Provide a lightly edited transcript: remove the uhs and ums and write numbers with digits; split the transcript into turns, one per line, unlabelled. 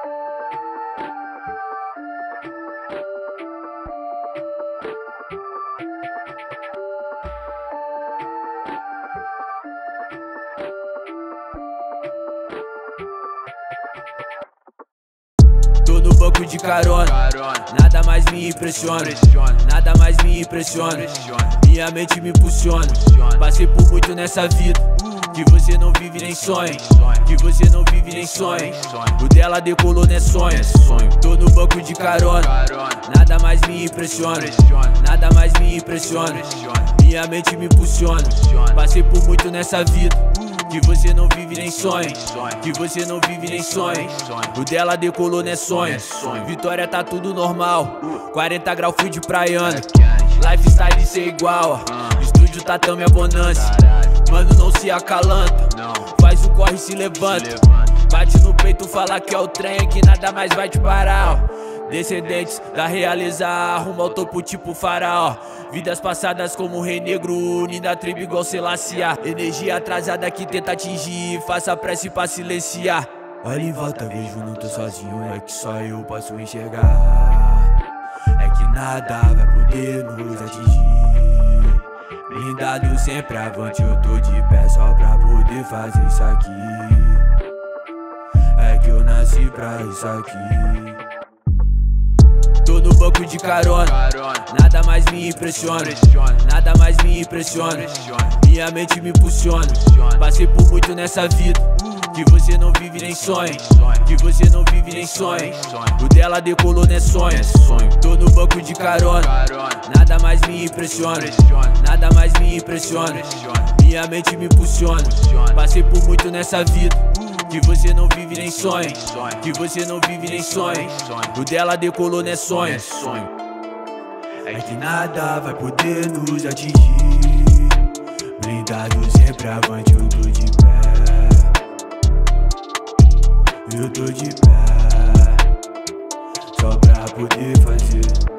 Tô no banco de carona, nada mais me impressiona, nada mais me impressiona. Minha mente me impulsiona. Passei por muito nessa vida, que você não vive nem sonha, que você não vive nem sonha. O dela decolou, não é sonho. Tô no banco de carona, nada mais me impressiona, nada mais me impressiona. Minha mente me impulsiona. Passei por muito nessa vida, que você não vive nem sonha, que você não vive nem sonha. O dela decolou, não é sonho. Vitória tá tudo normal, 40 graus frio de praiana. Lifestyle ser igual, estúdio tatame a bonança. Mano, não se acalanta, faz o corre e se levanta. Bate no peito, fala que é o trem, que nada mais vai te parar. Descendentes da realizar, rumo ao topo tipo faraó. Vidas passadas como rei negro, unindo a tribo igual Selassie. Energia atrasada que tenta atingir, faça prece pra silenciar. Olha em volta, vejo não tô sozinho, é que só eu posso enxergar. É que nada vai poder nos atingir. Blindado sempre avante, eu tô de pé só pra poder fazer isso aqui. É que eu nasci pra isso aqui. Tô no banco de carona, nada mais me impressiona, nada mais me impressiona. Minha mente me impulsiona. Passei por muito nessa vida, que você não vive nem sonha, que você não vive nem sonha. O dela decolou, não é sonho. Tô no banco de carona, nada mais me impressiona, nada mais me impressiona. Minha mente me impulsiona. Passei por muito nessa vida, que você não vive nem sonha, que você não vive nem sonha. O dela decolou, não é sonho. É que nada vai poder nos atingir. Blindado sempre avante, eu tô de pé, eu tô de pé, só pra poder fazer